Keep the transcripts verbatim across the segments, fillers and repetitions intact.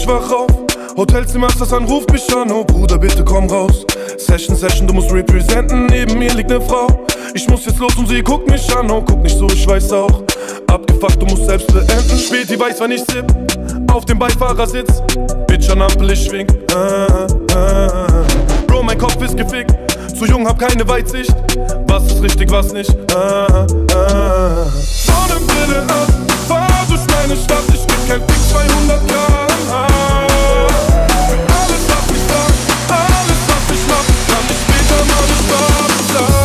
ich wach auf. Hotelzimmer, das ruft mich an, oh Bruder, bitte komm raus. Session, Session, du musst representen, neben mir liegt ne Frau. Ich muss jetzt los und sie guckt mich an, oh guck nicht so, ich weiß auch. Abgefuckt, du musst selbst beenden. Späti weiß, wann ich sipp, auf dem Beifahrersitz. Bitch an Ampel, ich schwing. ah, ah. Bro, mein Kopf ist gefickt, zu jung, hab keine Weitsicht. Was ist richtig, was nicht? ah, ah. Sonnenbrille ab, fahr durch meine Stadt. Ich geb kein Fick, zweihundert Kilometer pro Stunde. Alles, was ich sag, alles, was ich mach, kann ich später mal nicht beabsichtigen.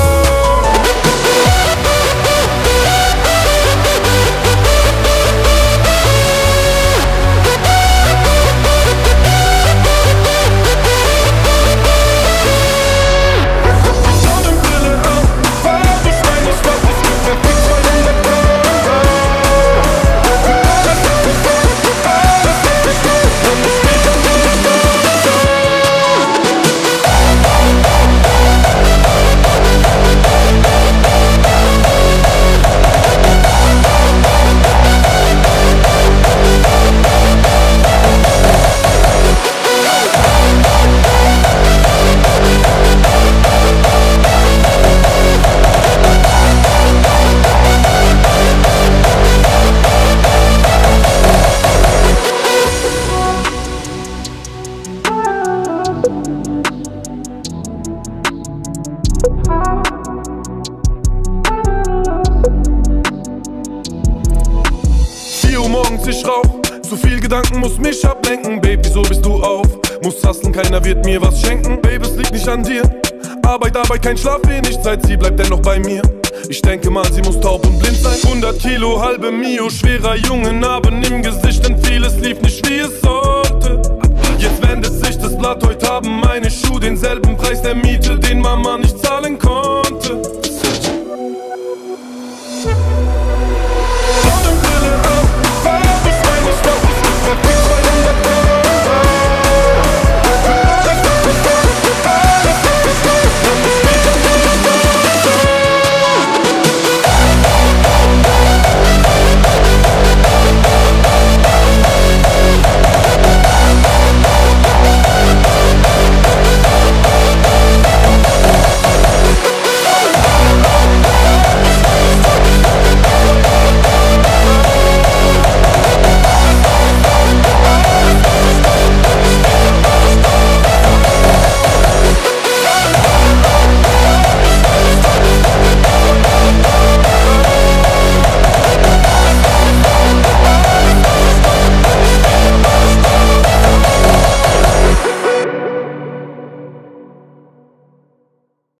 vier Uhr morgens, ich rauch, zu viel Gedanken muss mich ablenken. Baby, wieso bist du auf? Muss hustlen, keiner wird mir was schenken. Baby, es liegt nicht an dir. Arbeit, Arbeit, kein Schlaf, wenig Zeit, sie bleibt dennoch bei mir. Ich denke mal, sie muss taub und blind sein. hundert Kilo, halbe Mio, schwerer Junge, Narben im Gesicht, denn vieles lief nicht wie es sollte. Jetzt wendet sich das Blatt, heute haben meine Schuhe denselben Preis der Miete, den Mama nicht